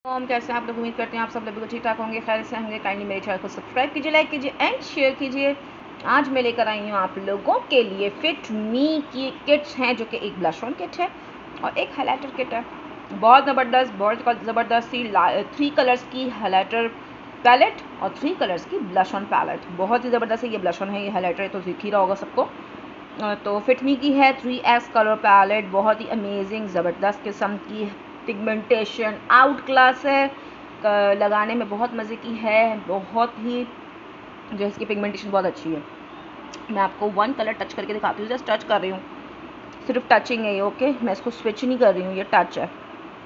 हम कैसे हैं आप लोग। उम्मीद करते हैं आप सब लोग बिल्कुल ठीक ठाक होंगे, खैर से होंगे। काइंडली मेरे चैनल को सब्सक्राइब कीजिए, लाइक कीजिए एंड शेयर कीजिए। आज मैं लेकर आई हूँ आप लोगों के लिए फिट मी की किट्स हैं, जो कि एक ब्लश ऑन किट है और एक हाइलाइटर किट है। बहुत ज़बरदस्त सी 3 कलर्स की हाइलाइटर पैलेट और 3 कलर्स की ब्लश ऑन पैलेट। बहुत ही ज़बरदस्त है। ये ब्लश ऑन है, ये हाइलाइटर है, तो दिख ही रहा होगा सबको। तो फिट मी की है 3S कलर पैलेट, बहुत ही अमेजिंग ज़बरदस्त किस्म की पिगमेंटेशन आउट क्लास है, लगाने में बहुत मज़े की है, बहुत ही जो इसकी पिगमेंटेशन बहुत अच्छी है। मैं आपको वन कलर टच करके दिखाती हूँ, जस्ट टच कर रही हूँ, सिर्फ टचिंग है ये। ओके, मैं इसको स्विच नहीं कर रही हूँ, ये टच है,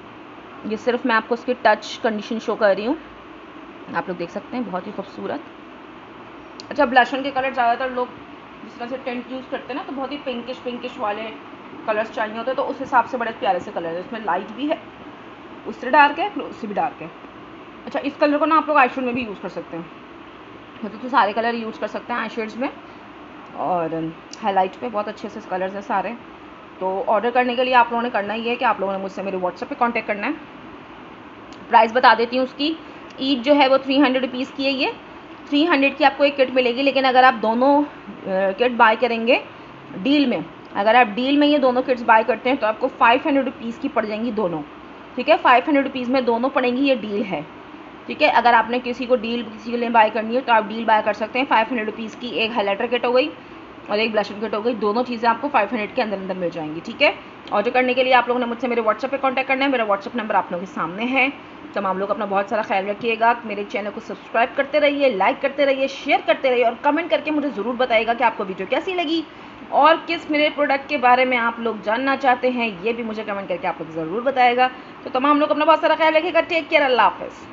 ये सिर्फ मैं आपको इसकी टच कंडीशन शो कर रही हूँ। आप लोग देख सकते हैं, बहुत ही खूबसूरत। अच्छा, ब्लश ऑन के कलर ज़्यादातर लोग जिस तरह से टेंट यूज़ करते हैं ना, तो बहुत ही पिंकिश वाले कलर्स चाहिए होते हैं, तो उस हिसाब से बड़े प्यारे से कलर है। इसमें लाइट भी है, उससे डार्क है, उससे भी डार्क है। अच्छा, इस कलर को ना आप लोग आई शेड में भी यूज़ कर सकते हैं, मतलब तो सारे कलर यूज़ कर सकते हैं आई शेड्स में और हाईलाइट पे। बहुत अच्छे से कलर्स हैं सारे। तो ऑर्डर करने के लिए आप लोगों ने करना ही है कि आप लोगों ने मुझसे मेरे व्हाट्सएप पे कांटेक्ट करना है। प्राइस बता देती हूँ उसकी। ईच जो है वो 300 रुपीज़ की है। ये 300 की आपको एक किट मिलेगी, लेकिन अगर आप दोनों किट बाय करेंगे डील में, अगर आप डील में ये दोनों किट्स बाय करते हैं तो आपको 500 रुपीज़ की पड़ जाएंगी दोनों। ठीक है, 500 रुपीज़ में दोनों पड़ेंगी, ये डील है। ठीक है, अगर आपने किसी को के लिए बाय करनी है तो आप डील बाय कर सकते हैं। 500 रुपीज़ की एक हाइलाइटर किट हो गई और एक ब्लश किट हो गई, दोनों चीज़ें आपको 500 के अंदर मिल जाएंगी। ठीक है, ऑर्डर करने के लिए आप लोगों ने मुझसे मेरे व्हाट्सएप पे कांटेक्ट करना है। मेरा व्हाट्सएप नंबर आप लोगों के सामने है। तमाम लोग अपना बहुत सारा ख्याल रखिएगा। मेरे चैनल को सब्सक्राइब करते रहिए, लाइक करते रहिए, शेयर करते रहिए और कमेंट करके मुझे ज़रूर बताइएगा कि आपको वीडियो कैसी लगी और किस मेरे प्रोडक्ट के बारे में आप लोग जानना चाहते हैं, ये भी मुझे कमेंट करके आप लोग ज़रूर बताएगा। तो तमाम लोग अपना बहुत सारा ख्याल रखिएगा। टेक केयर, अल्लाह हाफ़िज़।